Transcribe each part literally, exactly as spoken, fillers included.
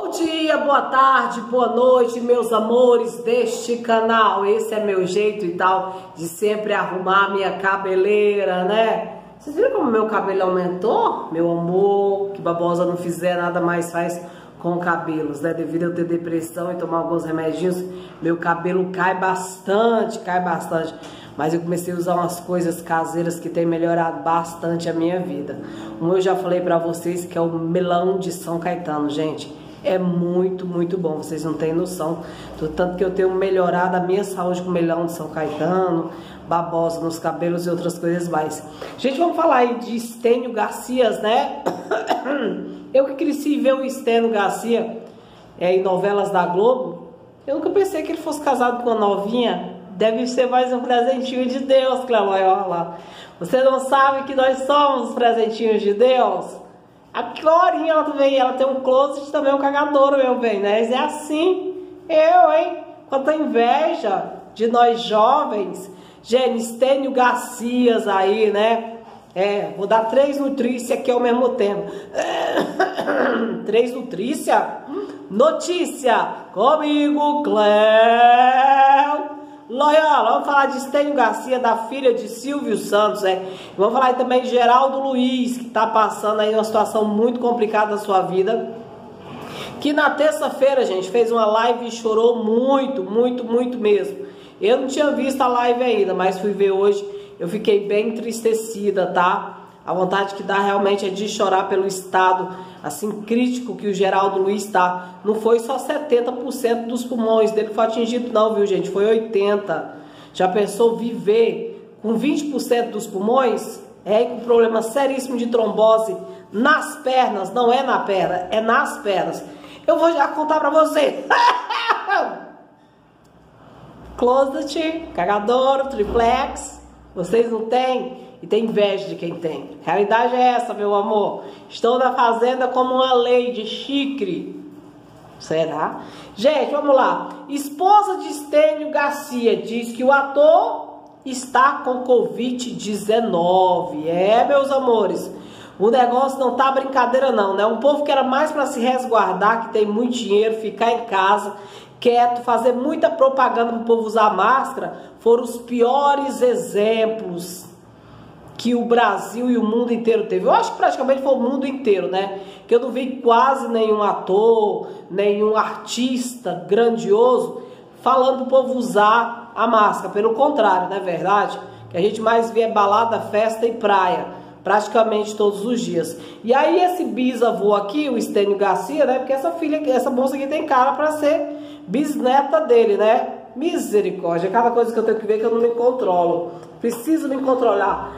Bom dia, boa tarde, boa noite, meus amores deste canal. Esse é meu jeito e tal de sempre arrumar minha cabeleira, né? Vocês viram como meu cabelo aumentou? Meu amor, que babosa não fizer nada mais faz com cabelos, né? Devido a eu ter depressão e tomar alguns remedinhos, meu cabelo cai bastante, cai bastante. Mas eu comecei a usar umas coisas caseiras que tem melhorado bastante a minha vida. Um eu já falei pra vocês que é o melão de São Caetano, gente. É muito, muito bom, vocês não têm noção do tanto que eu tenho melhorado a minha saúde com o melão de São Caetano, babosa nos cabelos e outras coisas mais. Gente, vamos falar aí de Estênio Garcias, né? Eu que cresci ver o Estênio Garcia é, em novelas da Globo, eu nunca pensei que ele fosse casado com uma novinha. Deve ser mais um presentinho de Deus, Cleói, olha lá. Você não sabe que nós somos os presentinhos de Deus? A Glorinha, ela também, ela tem um closet também, um cagadouro, meu bem, né? É assim, eu, hein? Quanta inveja de nós jovens. Gente, Estênio Garcias aí, né? É, vou dar três nutrícia aqui ao mesmo tempo. Três nutrícia? Notícia comigo, Cléo. Loyola, vamos falar de Estênio Garcia, da filha de Silvio Santos, é. Vamos falar também de Geraldo Luiz, que está passando aí uma situação muito complicada na sua vida. Que na terça-feira, gente, fez uma live e chorou muito, muito, muito mesmo. Eu não tinha visto a live ainda, mas fui ver hoje, eu fiquei bem entristecida, tá? A vontade que dá realmente é de chorar pelo estado, assim, crítico que o Geraldo Luiz está. Não foi só setenta por cento dos pulmões dele que foi atingido não, viu, gente? Foi oitenta por cento. Já pensou viver com vinte por cento dos pulmões? É, com problema seríssimo de trombose nas pernas, não é na perna, é nas pernas. Eu vou já contar pra você. Closet, cagador, triplex, vocês não têm? E tem inveja de quem tem. A realidade é essa, meu amor. Estou na fazenda como uma lady chique. Será? Gente, vamos lá. Esposa de Estênio Garcia diz que o ator está com covid dezenove. É, meus amores. O negócio não tá brincadeira não, né? Um povo que era mais para se resguardar, que tem muito dinheiro, ficar em casa, quieto, fazer muita propaganda para o povo usar máscara, foram os piores exemplos que o Brasil e o mundo inteiro teve. Eu acho que praticamente foi o mundo inteiro, né? Que eu não vi quase nenhum ator, nenhum artista grandioso falando pro povo usar a máscara. Pelo contrário, não é verdade? Que a gente mais vê é balada, festa e praia, praticamente todos os dias. E aí esse bisavô aqui, o Estênio Garcia, né? Porque essa filha, essa moça aqui tem cara para ser bisneta dele, né? Misericórdia, cada coisa que eu tenho que ver que eu não me controlo. Preciso me controlar.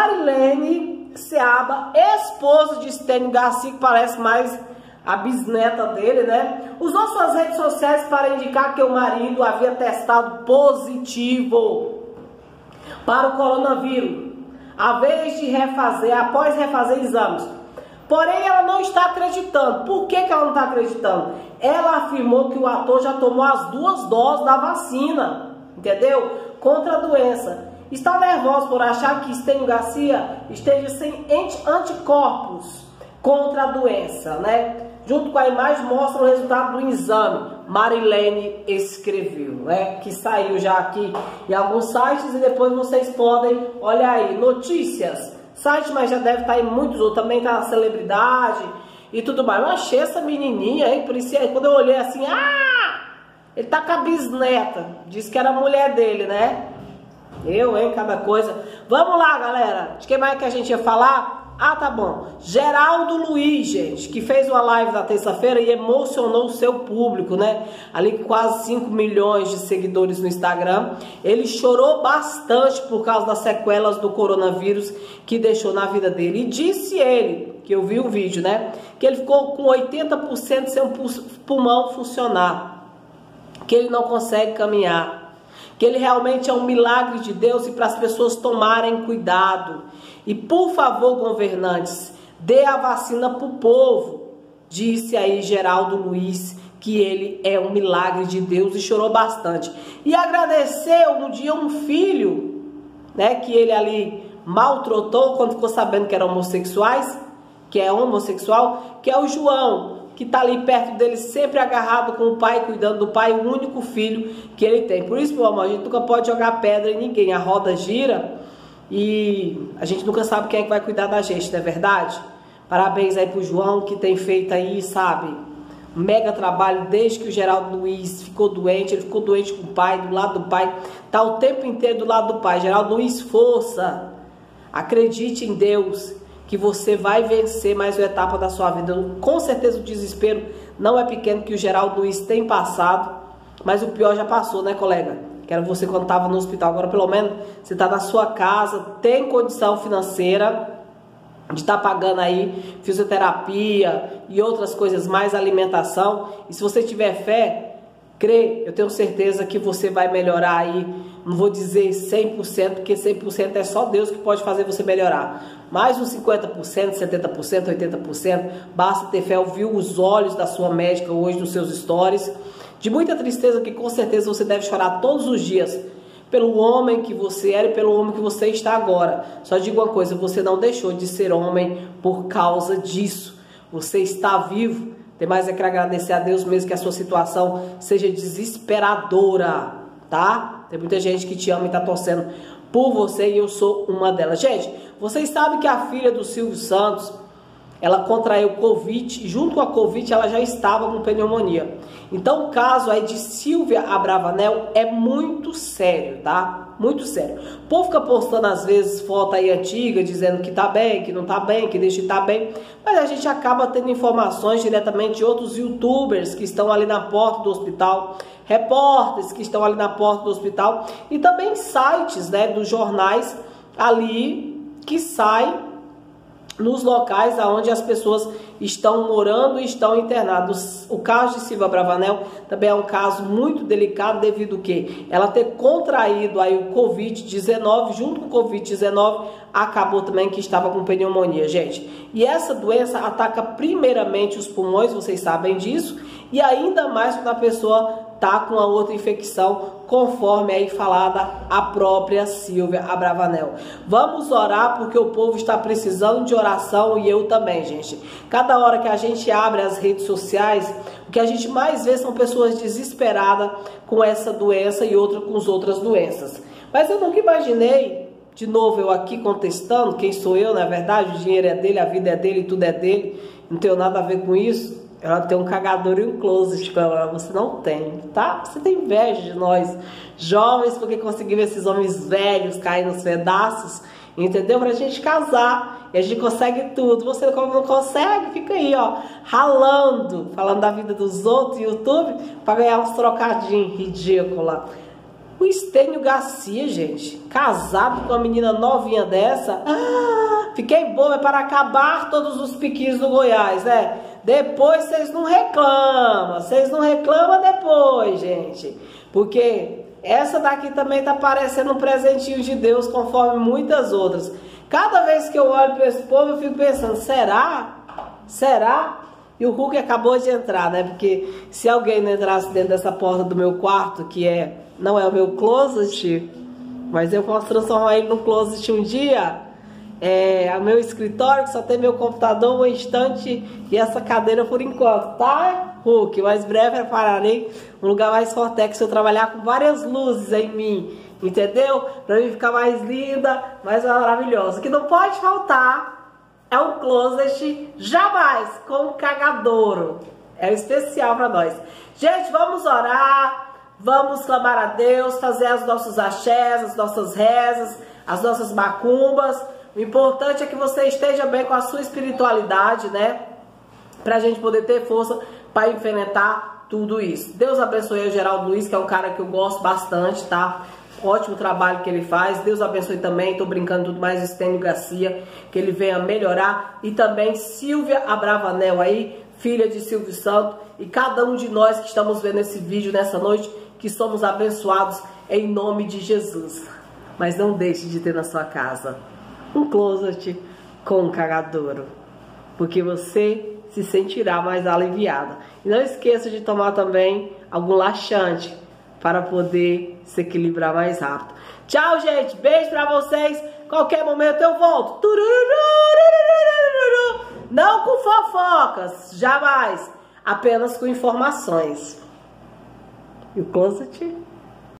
Marilene Seaba, esposa de Estênio Garcia, que parece mais a bisneta dele, né? Usou suas redes sociais para indicar que o marido havia testado positivo para o coronavírus, a vez de refazer, após refazer exames. Porém, ela não está acreditando. Por que que ela não está acreditando? Ela afirmou que o ator já tomou as duas doses da vacina, entendeu? Contra a doença. Está nervosa por achar que Estênio Garcia esteja sem anticorpos contra a doença, né? Junto com a imagem mostra o resultado do exame. Marilene escreveu, né? Que saiu já aqui em alguns sites e depois vocês podem olhar aí. Notícias. Site, mas já deve estar em muitos outros. Também tá na celebridade e tudo mais. Eu achei essa menininha, hein? Por isso, quando eu olhei assim, ah! Ele tá com a bisneta. Disse que era a mulher dele, né? Eu, hein? Cada coisa. Vamos lá, galera. De quem mais que a gente ia falar? Ah, tá bom. Geraldo Luiz, gente, que fez uma live na terça-feira e emocionou o seu público, né? Ali com quase cinco milhões de seguidores no Instagram. Ele chorou bastante por causa das sequelas do coronavírus que deixou na vida dele. E disse ele, que eu vi o vídeo, né? Que ele ficou com oitenta por cento sem o pulmão funcionar. Que ele não consegue caminhar. Que ele realmente é um milagre de Deus e para as pessoas tomarem cuidado. E por favor, governantes, dê a vacina para o povo. Disse aí Geraldo Luiz que ele é um milagre de Deus e chorou bastante. E agradeceu no dia um filho, né, que ele ali maltratou quando ficou sabendo que eram homossexuais, que é homossexual, que é o João. que está ali perto dele, sempre agarrado com o pai, cuidando do pai, o único filho que ele tem. Por isso, meu amor, a gente nunca pode jogar pedra em ninguém. A roda gira e a gente nunca sabe quem é que vai cuidar da gente, não é verdade? Parabéns aí pro João, que tem feito aí, sabe, um mega trabalho desde que o Geraldo Luiz ficou doente. Ele ficou doente com o pai, do lado do pai, tá o tempo inteiro do lado do pai. Geraldo Luiz, força, acredite em Deus, que você vai vencer mais uma etapa da sua vida. Com certeza o desespero não é pequeno que o Geraldo Luiz tem passado, mas o pior já passou, né, colega? Que era você quando estava no hospital. Agora pelo menos você está na sua casa, tem condição financeira de estar tá pagando aí fisioterapia e outras coisas mais, alimentação. E se você tiver fé, crê, eu tenho certeza que você vai melhorar aí. Não vou dizer cem por cento, porque cem por cento é só Deus que pode fazer você melhorar. Mais uns cinquenta por cento, setenta por cento, oitenta por cento, basta ter fé. Eu vi os olhos da sua médica hoje nos seus stories, de muita tristeza, que com certeza você deve chorar todos os dias, pelo homem que você era e pelo homem que você está agora. Só digo uma coisa, você não deixou de ser homem por causa disso. Você está vivo. Tem mais é que agradecer a Deus, mesmo que a sua situação seja desesperadora, tá? Tem muita gente que te ama e tá torcendo por você, e eu sou uma delas. Gente, vocês sabem que a filha do Silvio Santos, ela contraiu Covid, e junto com a Covid ela já estava com pneumonia. Então o caso aí de Silvia Abravanel é muito sério, tá? Muito sério. O povo fica postando às vezes foto aí antiga, dizendo que tá bem, que não tá bem, que deixa de tá bem, mas a gente acaba tendo informações diretamente de outros youtubers que estão ali na porta do hospital, repórteres que estão ali na porta do hospital, e também sites, né, dos jornais ali que saem nos locais onde as pessoas estão morando e estão internadas. O caso de Silvia Abravanel também é um caso muito delicado, devido a que ela ter contraído aí o Covid dezenove, junto com o Covid dezenove, acabou também que estava com pneumonia, gente. E essa doença ataca primeiramente os pulmões, vocês sabem disso, e ainda mais quando a pessoa tá com a outra infecção, conforme aí falada a própria Silvia Abravanel. Vamos orar, porque o povo está precisando de oração, e eu também, gente. Cada hora que a gente abre as redes sociais, o que a gente mais vê são pessoas desesperadas com essa doença e outra com as outras doenças. Mas eu nunca imaginei, de novo eu aqui contestando, quem sou eu, na verdade, o dinheiro é dele, a vida é dele, tudo é dele, não tenho nada a ver com isso. Ela tem um cagador e um closet, tipo, você não tem, tá? Você tem inveja de nós, jovens, porque conseguimos esses homens velhos cair nos pedaços, entendeu? Pra gente casar, e a gente consegue tudo. Você, como não consegue, fica aí, ó, ralando, falando da vida dos outros no YouTube, pra ganhar uns trocadinhos ridícula. O Estênio Garcia, gente, casado com uma menina novinha dessa, ah, fiquei boa, é para acabar todos os piquinhos do Goiás, né? Depois vocês não reclamam, vocês não reclamam depois, gente. Porque essa daqui também tá parecendo um presentinho de Deus, conforme muitas outras. Cada vez que eu olho para esse povo, eu fico pensando, será? Será? E o Hulk acabou de entrar, né? Porque se alguém não entrasse dentro dessa porta do meu quarto, que é, não é o meu closet, mas eu posso transformar ele no closet um dia. É o meu escritório, que só tem meu computador, um estante e essa cadeira por enquanto, tá, Hulk? Mais breve prepararei um lugar mais forte, se eu trabalhar com várias luzes em mim, entendeu? Pra mim ficar mais linda, mais maravilhosa. O que não pode faltar é um closet, jamais, com um cagadouro. É especial pra nós. Gente, vamos orar, vamos clamar a Deus, fazer os nossos axés, as nossas rezas, as nossas macumbas. O importante é que você esteja bem com a sua espiritualidade, né? Pra gente poder ter força para enfrentar tudo isso. Deus abençoe o Geraldo Luiz, que é um cara que eu gosto bastante, tá? Ótimo trabalho que ele faz. Deus abençoe também, tô brincando tudo mais, Estênio Garcia, que ele venha melhorar. E também Silvia Abravanel aí, filha de Silvio Santos. E cada um de nós que estamos vendo esse vídeo nessa noite, que somos abençoados em nome de Jesus. Mas não deixe de ter na sua casa um closet com um cagadouro, porque você se sentirá mais aliviada. E não esqueça de tomar também algum laxante para poder se equilibrar mais rápido. Tchau, gente. Beijo pra vocês. Qualquer momento eu volto. Não com fofocas, jamais. apenas com informações. E o closet